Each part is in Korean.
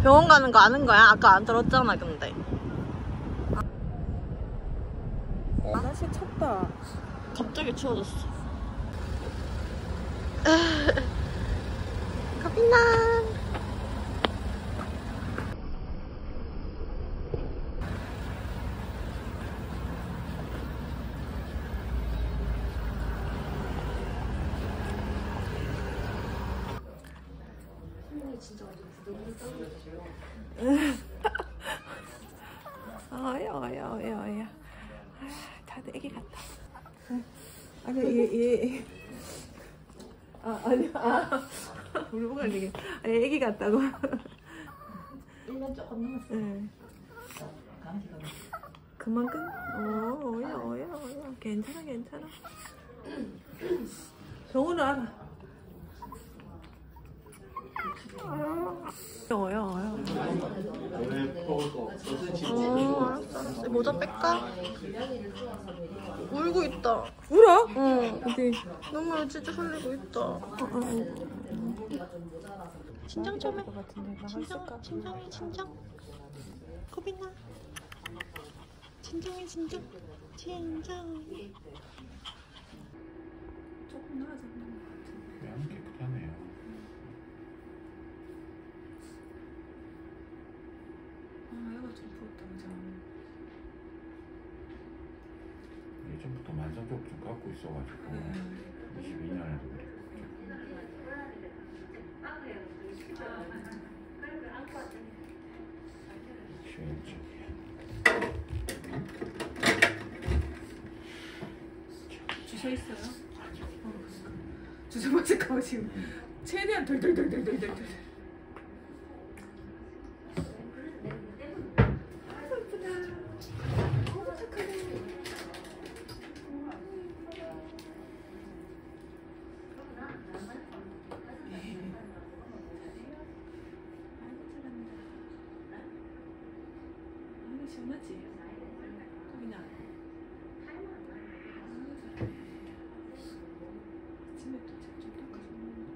병원 가는 거 아는 거야? 아까 안 들었잖아, 근데. 날씨 춥다. 갑자기 추워졌어. 가빈나. 진짜 완전 부들부들 떨리죠. 어여. 다들 애기 같다. 아니 얘. 아니야. 우리 보고 얘기. 아니 애기 같다고. 1년 조금 넘었어. 응. 강아지가 그만큼. 어여. 괜찮아. 정우는 알아. 어여. 알았어. 모자 뺄까? 울고 있다. 울어? 응. 어디? 눈물 찔찔 흘리고 있다. 진정 좀 해. 진정. 코빈나. 진정해. 조금 나아졌는 것 같은데. 그냥 깨끗하네요. 애가 좀 부었다 그죠? 예전부터 만성적좀 갖고 있어가지고 22년에도 그랬고. 주소 있어요? 주소 맞을까봐 지금 최대한 덜덜덜덜덜덜. 시원하지? 거기나 아침에 또 좀 닦아주면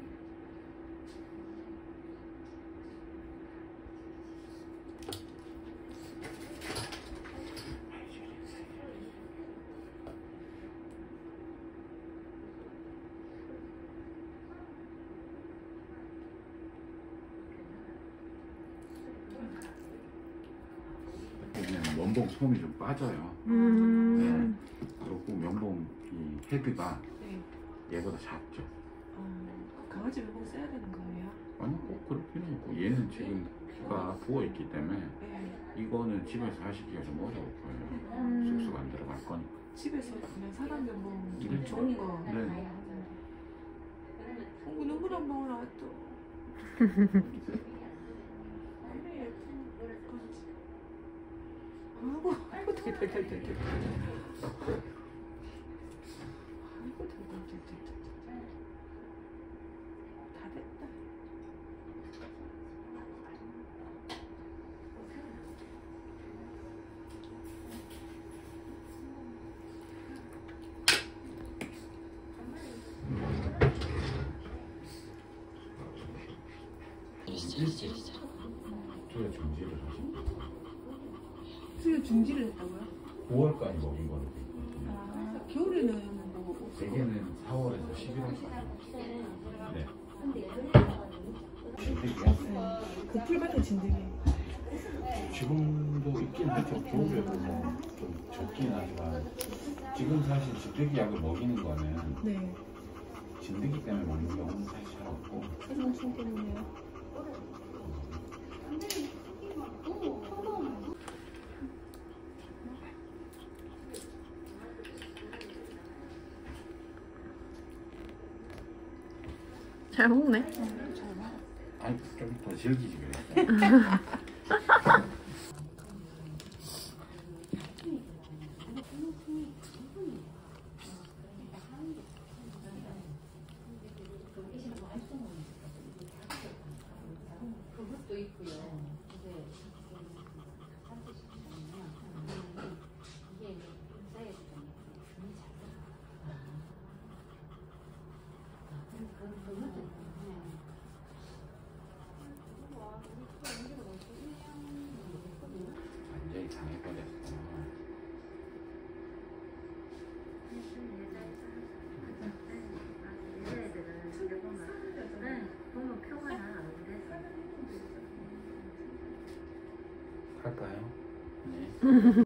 면봉 솜이 좀 빠져요. 네. 그리고 면봉 이 헤드가 얘보다 작죠. 강아지 면봉 써야 되는 거예요? 아니 꼭 그럴 필요는 없고 얘는 지금 귀가 부어있기 때문에 이거는 집에서 하시기가 좀 어려울 거예요. 쑥쑥 안 들어갈 거니까. 집에서 그냥 사람 면봉 네. 좋은 거. 네. 눈물 한 방울 나왔다. 아이고 덜덜덜덜. 다 됐다. 투여 중지를 하시고 수요 중지를 했다고요? 9월까지 먹인 거로 돼 있거든요. 겨울에는 뭐 대개는 4월에서 11월까지. 네. 진드기요? 그 풀밭에 진드기. 지금도 있긴 하죠. 겨울에도 뭐좀 적긴 하지만 지금 사실 진드기 약을 먹이는 거는 네. 진드기 때문에 먹는 경우는 사실 잘 없고. 해성충 때문에요. 잘 먹네. 아니 좀 더 즐기지 그랬어요. 그것도 있고요. 이게 인사에서 좀 분이 잘 그것도 있고. 할까요? 네.